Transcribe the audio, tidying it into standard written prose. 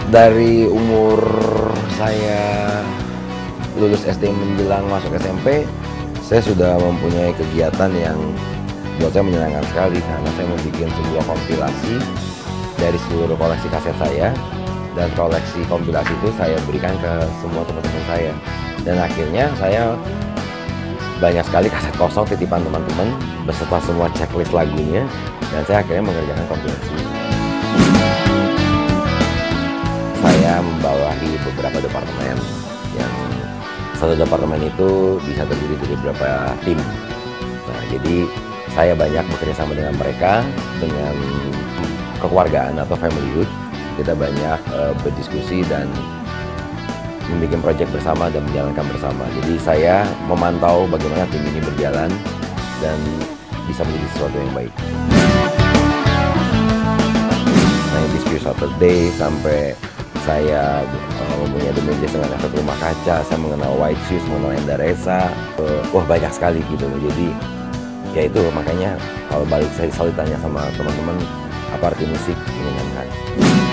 Dari umur saya lulus SD menjelang masuk SMP, saya sudah mempunyai kegiatan yang buat saya menyenangkan sekali karena saya membuat sebuah kompilasi dari seluruh koleksi kaset saya, dan koleksi kompilasi itu saya berikan ke semua teman-teman saya, dan akhirnya saya banyak sekali kaset kosong titipan teman-teman beserta semua checklist lagunya, dan saya akhirnya mengerjakan kompilasi. Saya membawahi beberapa departemen, yang satu departemen itu bisa terdiri dari beberapa tim. Nah, jadi saya banyak bekerja sama dengan mereka, dengan kekeluargaan atau familyhood. Kita banyak berdiskusi dan membuat proyek bersama dan menjalankan bersama. Jadi saya memantau bagaimana tim ini berjalan dan bisa menjadi sesuatu yang baik. Nah, di Spirit Saturday sampai saya mempunyai The Mages dengan efek rumah kaca, saya mengenal White Shoes, mengenal Enda Reza, wah banyak sekali gitu loh. Jadi ya itu makanya kalau balik saya selalu tanya sama teman-teman, apa arti musik menyenangkan.